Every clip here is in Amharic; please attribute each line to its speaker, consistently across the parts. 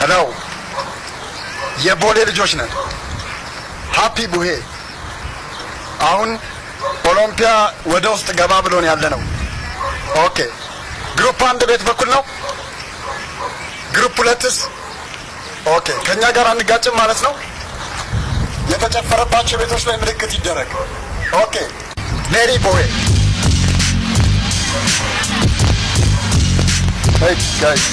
Speaker 1: ነው የቦሌ ልጆች ነን ሃፒ ቡሄ አሁን ኦሎምፒያ ወደ ውስጥ ገባ ብሎን ያለ ነው ኦኬ ግሩፕ አንድ ቤት በኩል ነው ግሩፕ ሁለትስ ኦኬ ከኛ ጋር አንጋጭም ማለት ነው የተጨፈረባቸው ቤቶች ላይ ምልክት ይደረግ ኦኬ ሜሪ ቦይ Hey guys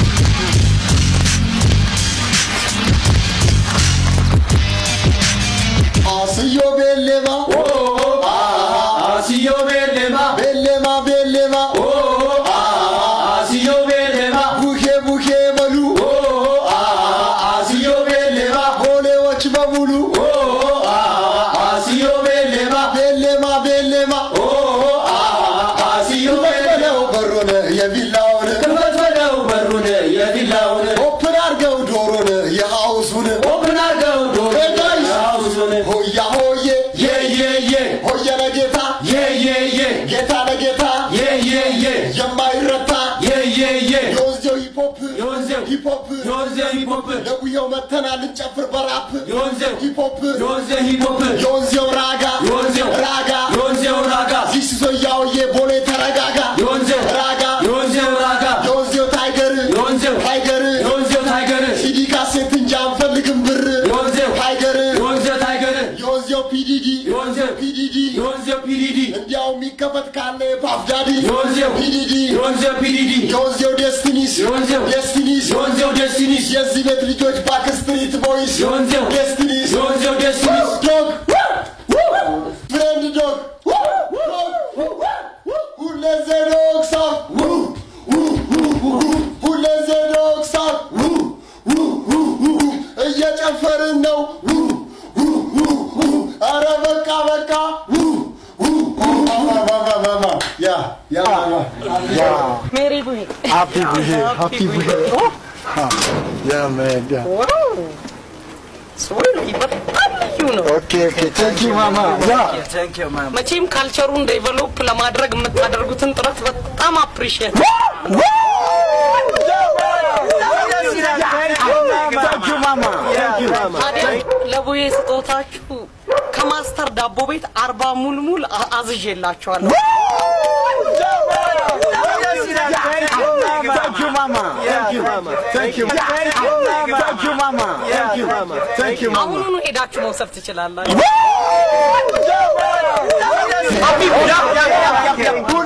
Speaker 1: Asiyo bellema oh asiyo bellema bellema bellema oh asiyo bellema buhe buhe belu oh asiyo bellema bole wach babulu oh asiyo bellema bellema bellema oh asiyo bellema barone yebilaone ከፈተለው በሩን የዲላውን ኦፕን አርገው ዶሮን የሃውሱን ኦፕን አርገው ዶሮን የሃውሱን ሆያ ሆዬ የየየ ሆያ ለጌታ የየየ ጌታ ለጌታ የየየ የማይረታ የየየ ዮንዘው ሂፖፕ ዮንዘው ሂፖፕ ዮንዘው ሂፖፕ ለጉየው መተናል እንጨፍር በራፕ ዮንዘው ሂፖፕ ዮንዘው ሂፖፕ ዮንዘው ራጋ ዮንዘው ራጋ ዮንዘው ራጋ ሲሶያው የቦሌ ተረጋጋ ዮንዘው ራጋ ዮንዘው ራጋ ዮንዘው ታይገር ዮንዘው ታይገር ዮንዘው ታይገር ሲዲ ካሴት እንጃን ፈልግም ብር ዮንዘው ታይገር ዮንዘው ታይገር ዮንዘው ፒዲዲ ዮንዘው ፒዲዲ ዮንዘው ፒዲዲ እንዲያው የሚከፈት ካለ ፓፍዳዲ ዮንዘው ፒዲዲ ዮንዘው ፒዲዲ ዮንዘው ዴስቲኒስ ዮንዘው ዴስቲኒስ ዮንዘው ዴስቲኒስ የዚህ ቤት ልጆች ባክ ስትሪት ቦይስ ዮንዘው ዴስቲኒስ ዮንዘው ዴስቲኒስ ዶግ ፍሬንድ ዶግ who let the dogs out who let the dogs out እየጨፈርን ነው አረ በቃ በቃ ያ
Speaker 2: ሜሪ ቡሄ
Speaker 1: happy buhe yeah man yeah
Speaker 2: Sorry, but you know.
Speaker 1: Okay, thank you mama. Yeah.
Speaker 3: Thank you mama.
Speaker 2: መቼም ካልቸሩን ዴቨሎፕ ለማድረግ የምታደርጉትን ጥረት በጣም አፕሪሺየት
Speaker 1: Thank you mama.
Speaker 2: ለቡሄ ስጦታችሁ ከማስተር ዳቦ ቤት 40 ሙልሙል አዝዤላችኋለሁ
Speaker 1: Thank you mama. Thank you mama. Thank you mama. Thank you mama. Thank you mama.
Speaker 2: አሁን ነው ሄዳችሁ መውሰድ ትችላላችሁ
Speaker 1: Happy